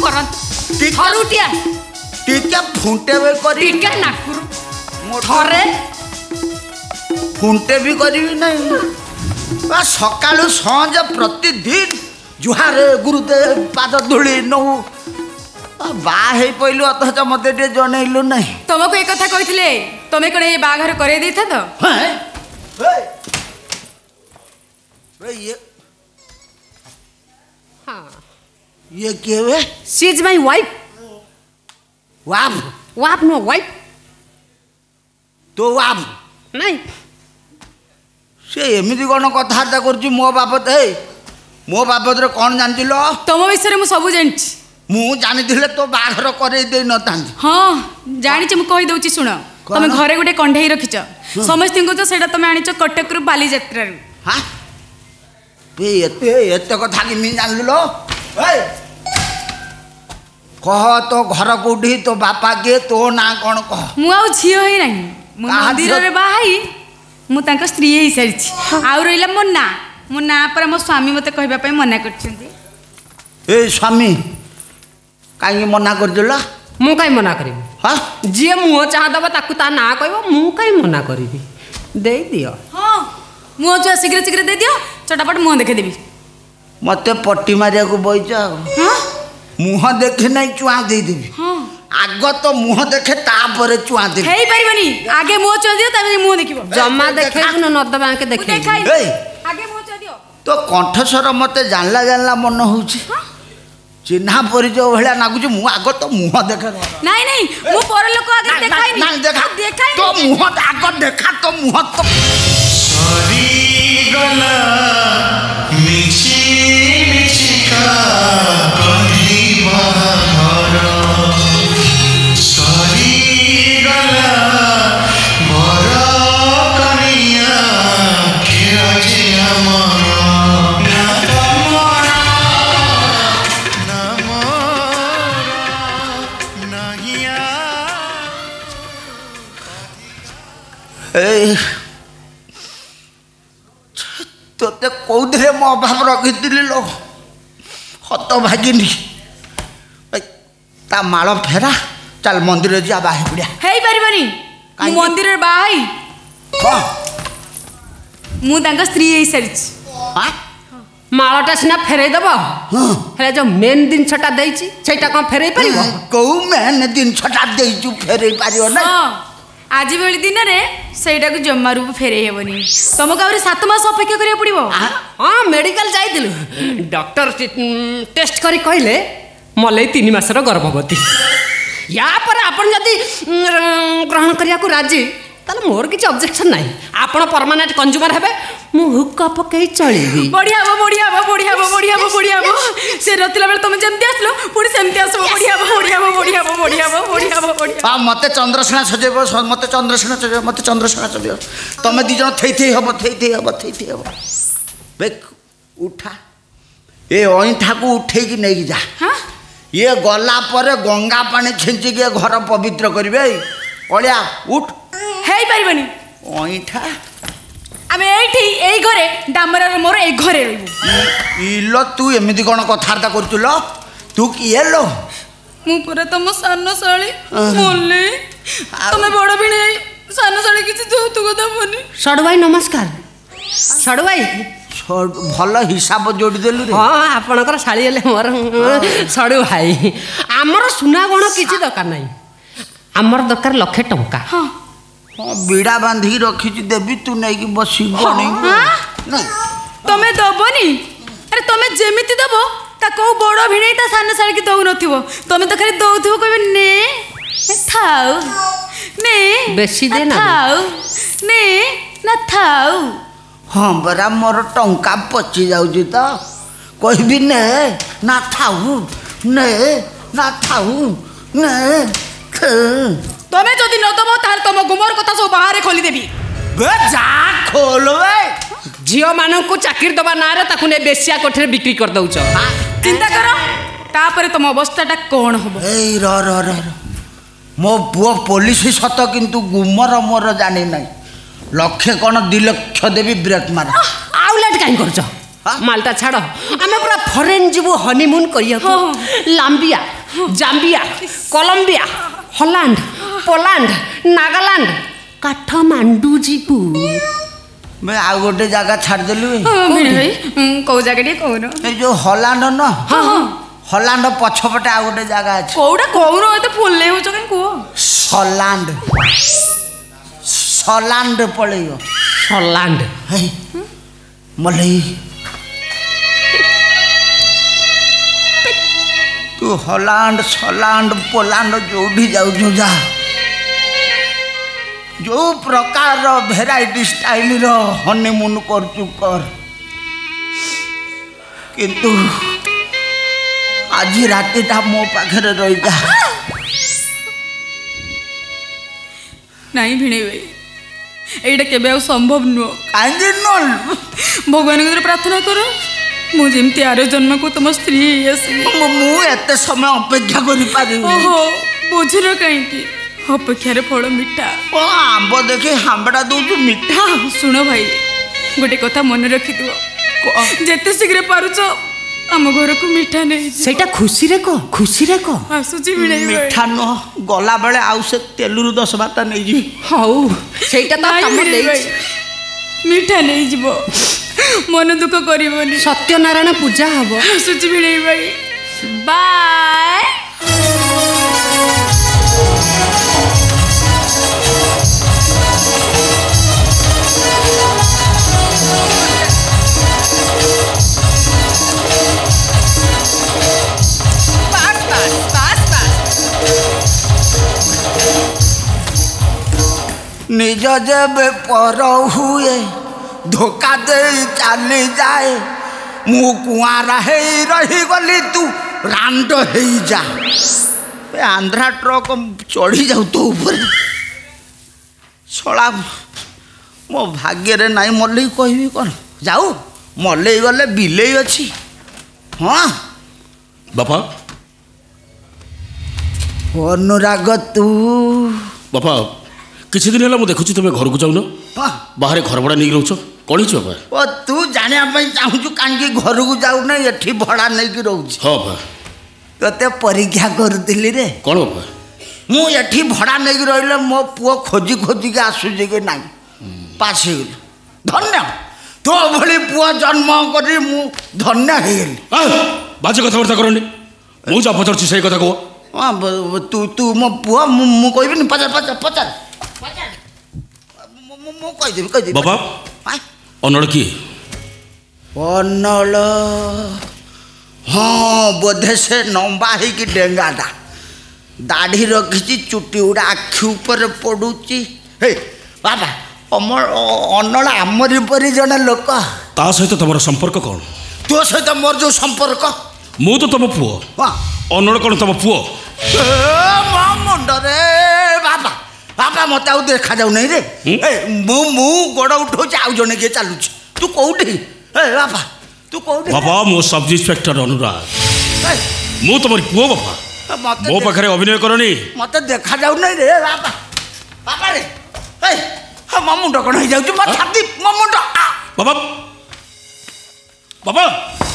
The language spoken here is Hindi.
करन हरुटिया टीके फुंटे भी करी टीके नाकुर थरे फुंटे भी करी नहीं सकालू संज प्रतिदिन जुहारे गुरुदेव पाद धूली नौ बाहे पहलू अथच मत जनइलु नहीं तुमको एक कथा कही तुम कौन ये बाघर करे दी था तो ये क्या है शी इज माय वाइफ वाफ नो वाइफ तो वाफ नहीं से एमती कौन कथबार्ता कर मो बाबद है मो बाबद कौन जानती लो तुम विषय मुझे सब जानी मु जानी तो बाहर करे दे न तांती हाँ जानी मु कहि दउची सुन तुम घरे गोटे कंढेई रखिच समस्त को तो सेटा तुम आनिच कटक रु बाली यात्रा रु हां बे एते कथा कि मी जानलु लो ए कह तो घर कोठी तो बापा के तो ना कोन कह मु आ झियो ही नहीं मु मंदिर रे बाहाई मु तांका स्त्री ही सारिछि आ रहिला मो ना पर मो स्वामी मते कहबा पई मना करछन्ती ए स्वामी काई मना कर दिला मु काई मना करी हां जे मुह चाह दबा ताकू ता ना कहबो मु काई मना करी दे दियो हां मुह जो शीघ्र शीघ्र दे दियो चटापट मुह देखे देबी मते पट्टी मारिया को बइचा हां मुह देखे नहीं चुआ दे देबी हां आग तो मुह देखे तापर चुआ दे हेई परिबनी आगे मुह चो दियो तबे मुह देखिबो जम्मा देखे न नदबा के देखे आगे मुह चो दियो तो कंठस्वर मते जानला जानला मन होउची चिन्हा परिचय भला नागुच मु आग तो मुह देखा नहीं नहीं मु पर लोक आगे देखाई नहीं देखा देखाई तो मुह आग देखा तो मुह तो सरी गला मिछि मिछि का कहिबा घर सरी गला मोर कनिया के जे हमर तोते कौधे मो अभाव रखी लो हत भागिनी ता माल फेरा चल मंदिर जा बाहे पड़िया हेई परिबनी मु मंदिर रे बाहाई हां मु तांका स्त्री हे सारिछि हां मालटा सिना फेरै दबो हेले जो मेन दिन छटा देइछि सेटा कोन फेरै परिबो को मेन दिन छटा देइछु फेरै पारियो ना हां आज बेली दिन रे सेटा को जम्मा रूप फेरै हेबनी तुमको आउरी 7 मास अपेक्षा करिया पड़िबो हां मेडिकल जाइदिलु डॉक्टर टेस्ट करी कहले मले 3 मासर गर्भवती या पर आपण जदी ग्रहण करिया को राजी ताले मोर किछ ऑब्जेक्शन नाही आपण परमानेंट कंज्यूमर हेबे मु हुक अप कई चलीबी बढ़िया से रतिला बेले तुम जेमती आसलो पुणी सेमती आसबो बढ़िया आ मते चंद्रसेना सजेबो मते चंद्रसेना सजेबो तमे दी जण थई हबो बेक उठा ए ओइठा को उठे की नहीं जा हां ये गला पर गंगा पानी छिंची के घर पवित्र करबे ओलिया उठ हेई परिबनी ओइठा आमे एठी एई घरे डामर रे मोर एई घरे रहबो इलो तू एमिति कोन कथार्ता करतुलो तू किए लो मु पुरा तम सानो साली मोले तमे बड़ भिणे सानो साली किछि जोतु कथा बनी सडु भाई नमस्कार सडु भाई भल हिसाब जोड़ी देलु रे हां आपनकर साली हेले मोर सडु भाई हमर सुना गण किछि दरकार नाही हमर दरकार लाख टंका हां हां बीड़ा बांधी रखी देबी तू नै कि बसी गणी नहीं तमे दबनी अरे तमे जेमिति दबो ता को बड़ भिणे ता सानो साली की दउ नथिबो तमे तो खाली दउथिबो कहबे ने थाउ ने बेसी दे ना थाउ ने ना थाउ हाँ बरा मोर टंका पचि जाउजी तो कहबी ने ना थाउ ने ना थाउ ने तमे जदि न दबो तार तम गुमर कथा सब बाहर खोली देबी बे जा खोलवे झियो मानन को चाकरी दबा ना रे ताकू ने बेसिया कोठरे बिक्री कर दउछ चिंता करो तापर तुम अवस्थाटा कौन हम ए मो पुओ पुलिस सत किंतु गुमर मोर जानी नहीं लक्षे कौन 2 लाख देवी ब्रेक मार आउलेट काई करछ मालटा छाड़ आमे पूरा फॉरेन जीवो हनीमून करिया लांबिया Zambia Colombia Holland Poland Nagaland Kathmandu ଯିବୁ। मैं आउ गोटे जगह छाड़देलु भिणे भाई कौ जगह टे कौन ए जो हलांड न हलांड पछपटे आउ गोटे जगह अछि कौड़ा कौन एते फुल्ले होछ कहीं को सलांड सलांड पळेयो ହଲାଣ୍ଡ हे मलई तू हलांड सलांड पोलांड जोड़ी जाऊ जो जा जो प्रकार भेराइटी स्टाइल रो हनीमून करचु कर किंतु आज रातिटा मो पाखरे रही जा नहीं भिणे भाई एटा केबे आ संभव नुह कांदी नल भगवान को प्रार्थना करो मु जेमती आर जन्म को तुम स्त्री आसबी मु एते समय अपेक्षा करि पारि ओहो बुझिर कहीं अपेक्षार फल मिठा आंब देखि हांबड़ा दउछु मिठा शुण भाई गोटे कथा मन रखी दियो जेते शीघ्र पारुछ आम घर को मिठा नहीं ସେଇଟା ଖୁସିରେ କହ आसुची भिणे मिठा न गला बेले आउ से तेलुरु 10 बाता नै जी ହଉ ସେଇଟା ତ କାମ ଦେଇଛି। मिठा नहीं जीवो मन दुख करबनी ସତ୍ୟନାରାୟଣ ପୂଜା ହବ। आसुची भिणे भाई बाय निज जेबे पर हुए धोखा दे चली जाए मु कुआरा हे रही गली तू रांड हे जा आंध्रा ट्रक चढ़ी जाऊ तो ऊपर छड़ा मो भाग्य रे नाई मल्लई कहबी कौन जाऊ मल्लई गले बिलेई अच्छी हाँ बापा अनुराग तू बापा किसी दिन है देखुची तुम घर को जाऊन हाँ बाहर घर भड़ा नहीं रोच कौन बापा ओ तू जाना चाहूँ कहीं घर को जाऊन एठी भड़ा नहीं रोच हाँ बा ते परीक्षा करुली रे कौन बापा मु एठी भड़ा नहीं रही मो पुओ खोजी खोजी के आसूचे कि ना पास हो धन्य तो भली पुओ जन्म करी मु धन्य हो बाजे कथबार्ता करनी मुझे पचार से कथा कह हाँ तू तू मो पुओ मु कहबी पचार पचार पचार कहीदेवी बाबा अनल किए अनल हाँ बोधे से लंबा ही डेंगाटा दाढ़ी रखी चुटी गुड़ा आखि ऊपर पड़ुची हे बाबा अमर अनल आमरी परी जड़े लोक ता सहित तुम संपर्क कौन तो सहित मोर जो संपर्क मु तो तुम पुओ अनल कौन तुम पुओ मुंडरे बाबा बाबा मत आउ देखा जाऊ नहीं रे मु गोड़ उठो आउ जने के चलू तू कौटी बाबा तू कौटी बाबा मो सब इंस्पेक्टर अनुराग मु तुम पुओ बापा मो पाखे अभिनय करनी मत देखा जाऊ नहीं रे बाबा बाबा रे मो मुंड कौन हो जाऊ मो छाती मो मुंड बाबा बाबा